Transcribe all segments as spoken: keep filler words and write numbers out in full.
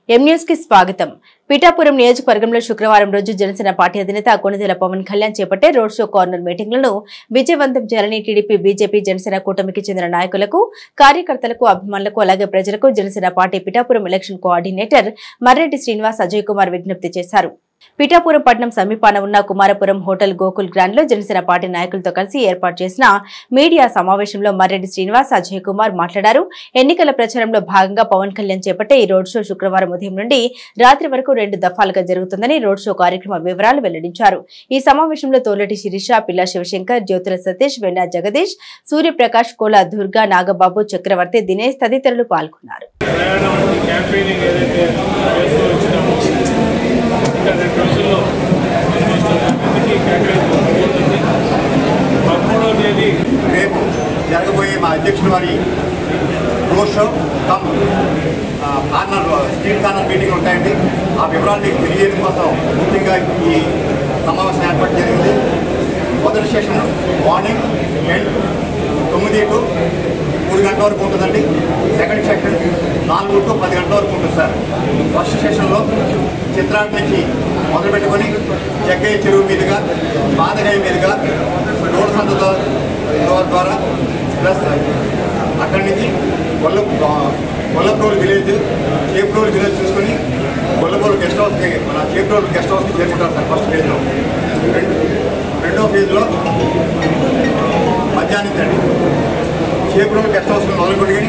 M news కి స్వాగతం. పిఠాపురం నియోజకవర్గంలో శుక్రవారం రోజు జనసేన పార్టీ అధినేత కొణిదెల పవన్ కళ్యాణ్ చేపట్టే రోడ్ షో కార్నర్ మీటింగ్లను విజయవంతం చేయాలని టీడీపీ, బీజేపీ, జనసేన కూటమికి చెందిన నాయకులకు, కార్యకర్తలకు, అభిమానులకు, అలాగే ప్రజలకు Janasena party Pithapuram election coordinator Marreddy Srinivas Ajay Kumar విజ్ఞప్తి చేశారు. పిఠాపురం పట్టణం సమీపాన ఉన్న కుమారపురం హోటల్ గోకుల్ గ్రాండ్ లో జనసేన పార్టీ నాయకులతో కలిసి ఏర్పాటు చేసిన మీడియా సమావేశంలో మర్రెడ్డి శ్రీనివాస్ అజయ్ కుమార్ మాట్లాడారు. ఎన్నికల ప్రచారంలో భాగంగా పవన్ కళ్యాణ్ చేపట్టే ఈ రోడ్ షో శుక్రవారం ఉదయం నుండి రాత్రి వరకు రెండు దఫాలుగా జరుగుతుందని రోడ్ షో కార్యక్రమ వివరాలు వెల్లడించారు. ఈ సమావేశంలో తోలటి శిరీష, పిల్ల శివశంకర్, జ్యోతుల సతీష్, వెన్నా జగదీష్, సూర్యప్రకాష్, కోలా దుర్గా, నాగబాబు, చక్రవర్తి, దినేష్ తదితరులు పాల్గొన్నారు. రేపు జరగబోయే మా అధ్యక్షుడు వారి road show cum corner street corner meeting ఉంటాయండి. ఆ వివరాలు మీకు తెలియజేయడం కోసం ముఖ్యంగా ఈ సమావేశం ఏర్పాటు జరిగింది. మొదటి సెషన్ మార్నింగ్ ఎయిట్ తొమ్మిది టు మూడు గంటల వరకు ఉంటుందండి. సెకండ్ సెషన్ నాలుగు టు పది గంటల వరకు ఉంటుంది సార్. ఫస్ట్ సెషన్లో చిత్రాట్ నుంచి మొదలు పెట్టుకొని జగ్గయ్య చెరువు మీదుగా, బాదగాయ మీదుగా, రోడ్ సంత ద్వారా ప్లస్ అక్కడి నుంచి గొల్ల గొల్లప్రోలు విలేజ్, చేప్రోలు విలేజ్ చూసుకొని గొల్లప్రోలు గెస్ట్ హౌస్కి, మన చేప్రోలు గెస్ట్ హౌస్కి చేరుకుంటారు సార్ ఫస్ట్ ఫేజ్లో. రెండు రెండో ఫేజ్లో మధ్యాహ్నం తండి చేప్రోలు గెస్ట్ హౌస్ని మొదలుపెట్టుకొని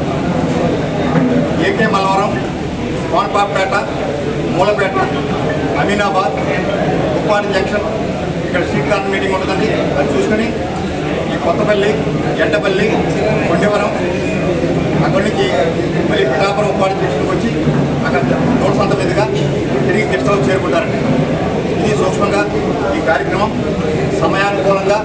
ఏకే మలవరం, కోనపాపేట, మూలపేట, అమీనాబాద్, ఉప్పాడి జంక్షన్ ఇక్కడ స్ట్రీట్ కార్నర్ మీటింగ్ ఉంటుందండి. అది చూసుకొని ఈ కొత్తపల్లి, ఎండపల్లి, కొండవరం, అక్కడి నుంచి మళ్ళీ పిఠాపురం ఉప్పాడి జంక్షన్కి వచ్చి అక్కడ రోడ్ సంత మీదుగా తిరిగి గెస్ట్ హౌస్ చేరుకుంటారండి. ఇది సూక్ష్మంగా ఈ కార్యక్రమం సమయానుకూలంగా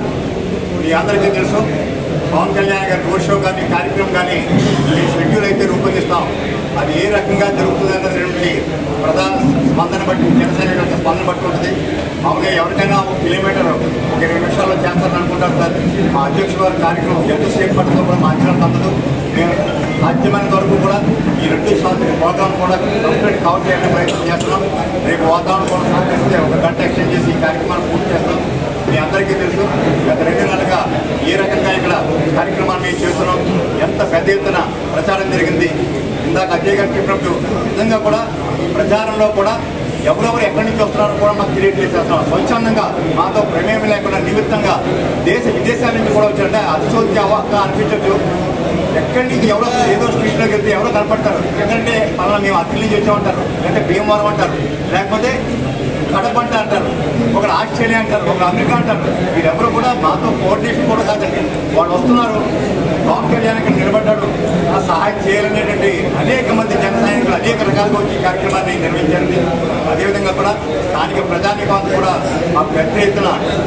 మీ అందరికీ తెలుసు. పవన్ కళ్యాణ్ గారి రోడ్ షో కానీ కార్యక్రమం కానీ ఈ షెడ్యూల్ అయితే రూపొందిస్తాం. అది ఏ రకంగా జరుగుతుంది అన్నటువంటి ప్రధాన స్పందన బట్టి, జనసేన యొక్క స్పందన బట్టి ఉంటుంది. మామూలుగా ఎవరికైనా ఒక కిలోమీటర్ ఒక ఇరవై నిమిషాల్లో చేస్తారని అనుకుంటారు సార్. మా అధ్యక్షుడు వారి కార్యక్రమం ఎంతసేపు పడుతుందో కూడా మా అంచనా అందదు. మేము సాధ్యమైనంత వరకు కూడా ఈ రెండు శాతం ప్రోగ్రాం కూడా కంప్లీట్ కవర్ చేయాలని ప్రయత్నం చేస్తున్నాం. రేపు వాతావరణం కూడా సహకరిస్తే ఒక గంట ఎక్స్టెండ్ చేసి ఈ కార్యక్రమాన్ని పూర్తి చేస్తాం. మీ అందరికీ తెలుసు గత రెండు నెలలుగా ఏ రకంగా ఇక్కడ కార్యక్రమాన్ని చేస్తున్నాం, ఎంత పెద్ద ఎత్తున ప్రచారం జరిగింది. ఇందాక అజయ్ గారు చెప్పినట్టు నిజంగా కూడా ఈ ప్రచారంలో కూడా ఎవరెవరు ఎక్కడి నుంచి వస్తున్నారో కూడా మాకు తెలియట్లేదు. చేస్తున్నాం స్వచ్ఛందంగా, మాతో ప్రమేయం లేకుండా నిమిత్తంగా దేశ విదేశాల నుంచి కూడా వచ్చారంటే అతిశోక్తి అవాక్క అనిపించచ్చు. ఎక్కడి నుంచి ఎవరో ఏదో స్ట్రీట్లోకి వెళ్తే ఎవరో కనపడతారు. ఎందుకంటే పలానా మేము అక్కడి నుంచి వచ్చామంటారు, లేకపోతే భీమవరం అంటారు, లేకపోతే కడప అంటే అంటారు, ఒకరు ఆస్ట్రేలియా అంటారు, ఒకరు అమెరికా అంటారు. వీరెవరు కూడా మాతో కోఆర్డినేషన్ కూడా కాదండి. వాళ్ళు వస్తున్నారు, పవన్ కళ్యాణ్ ఇక్కడ నిలబడ్డాడు, ఆ సహాయం చేయాలనేటువంటి అనేక మంది జన సైనికులు అనేక రకాలుగా వచ్చి ఈ కార్యక్రమాన్ని నిర్వహించారండి. అదేవిధంగా కూడా స్థానిక ప్రజానికాంతం కూడా మాకు పెద్ద ఎత్తున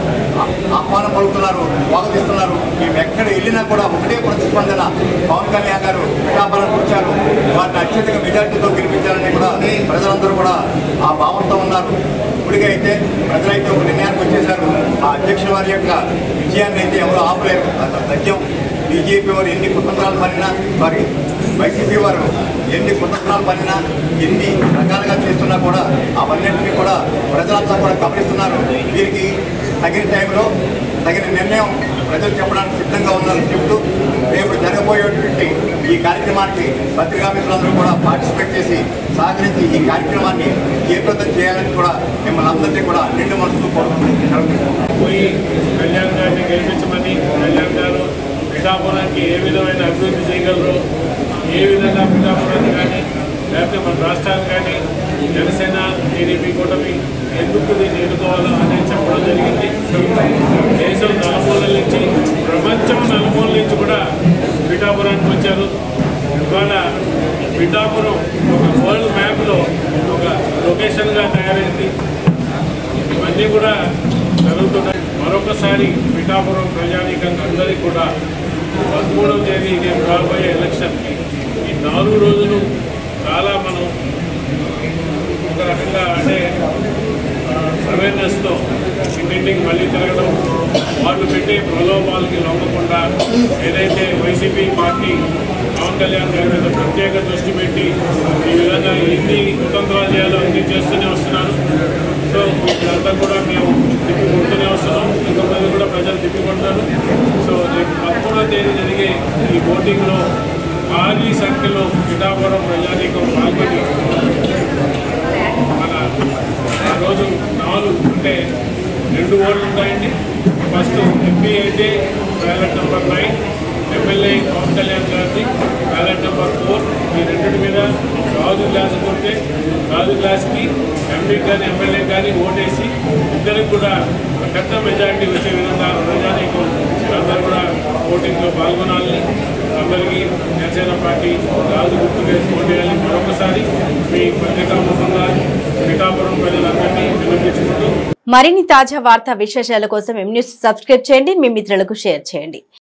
ఆహ్వానం పలుకుతున్నారు, స్వాగతిస్తున్నారు. మేము ఎక్కడ వెళ్ళినా కూడా ఒకటే ప్రతిస్పందన, పవన్ కళ్యాణ్ గారు పిఠాపురానికి వచ్చారు, వారిని అత్యధిక మెజార్టీతో గెలిపించాలని కూడా ప్రజలందరూ కూడా ఆ భావంతో ఉన్నారు. ఇప్పటికే అయితే ప్రజలైతే ఒక నిర్ణయానికి వచ్చేశారు. ఆ అధ్యక్షుల వారి యొక్క విజయాన్ని అయితే ఎవరు ఆపలేరు. సత్యం బీజేపీ వారు ఎన్ని కుతంత్రాలు పనినా, సారీ వైసీపీ వారు ఎన్ని కుతంత్రాలు పనినా, ఎన్ని రకాలుగా చేస్తున్నా కూడా అవన్నింటినీ కూడా ప్రజలంతా కూడా గమనిస్తున్నారు. వీరికి తగిన టైంలో తగిన నిర్ణయం ప్రజలు చెప్పడానికి సిద్ధంగా ఉన్నారని చెబుతూ రేపు జరగబోయేటువంటి ఈ కార్యక్రమానికి పత్రికా మిత్రులందరూ కూడా పార్టిసిపేట్ చేసి సహకరించి ఈ కార్యక్రమాన్ని జయప్రదం చేయాలని కూడా మిమ్మల్ని అందరినీ కూడా నిండు మనసుతో కోరుకుంటున్నాం. పోయి కళ్యాణ్ గారిని గెలిపించమని, కళ్యాణ్ గారు పిఠాపురానికి ఏ విధమైన అభివృద్ధి చేయగలరు, ఏ విధంగా పిఠాపురాన్ని కానీ లేకపోతే మన రాష్ట్రాన్ని కానీ జనసేన, టీడీపీ కూటమి ఎందుకు దీన్ని ఎన్నుకోవాలో అనేది చెప్పడం జరిగింది. దేశం నలుమూలల నుంచి, ప్రపంచం నలుమూలల నుంచి కూడా పిఠాపురానికి వచ్చారు. ఇవాళ పిఠాపురం ఒక వరల్డ్ మ్యాప్లో ఒక లొకేషన్గా తయారైంది. ఇవన్నీ కూడా జరుగుతున్నాయి. మరొకసారి పిఠాపురం ప్రజానీకంగా అందరికీ కూడా పదమూడవ తేదీ రేపు రాబోయే ఎలక్షన్కి ఈ నాలుగు రోజులు చాలా మనం ఒక రకంగా అంటే అవేర్నెస్తో ఇంటింటికి మళ్ళీ తిరగడం, వాళ్ళు పెట్టే ప్రలోభాలకి లొంగకుండా ఏదైతే వైసీపీ పార్టీ పవన్ కళ్యాణ్ గారి మీద ప్రత్యేక దృష్టి పెట్టి ఈ విధంగా ఎన్ని కుతంత్రాలు చేయాలో అన్ని చేస్తూనే వస్తున్నారు. సో వీళ్ళంతా కూడా మేము తిప్పి కొడుతూనే వస్తున్నాం. ఇంకొకరి కూడా ప్రజలు తిప్పి కొడతారు. సో రేపు పదమూడవ తేదీ జరిగే ఈ ఓటింగ్లో భారీ సంఖ్యలో పిఠాపురం ప్రజానీకం పాల్గొని మన ఆ రోజు నాలుగు అంటే రెండు ఓట్లు ఉంటాయండి. ఫస్ట్ ఎంపీ అయితే ballot number nine, MLA Pawan Kalyan గారిది బ్యాలెట్ నెంబర్ ఫోర్. ఈ రెండింటి మీద రాజు గ్లాస్ కొడితే రాజు గ్లాస్కి ఎంపీ కానీ ఎమ్మెల్యే కానీ ఓటేసి ఇద్దరికి కూడా పెద్ద మెజారిటీ వచ్చే విధంగా ప్రజానీకం అందరూ కూడా ఓటింగ్లో పాల్గొనాలని, అందరికీ జనసేన పార్టీ రాజు గుర్తుగా ఓటేయాలని మరొకసారి మీ పత్రికా ముఖంగా పిఠాపురం ప్రజలందరినీ విన్నపించుకుంటూ మరిన్ని తాజా వార్తా విశేషాల కోసం ఎం న్యూస్ సబ్స్క్రైబ్ చేయండి, మీ మిత్రులకు షేర్ చేయండి.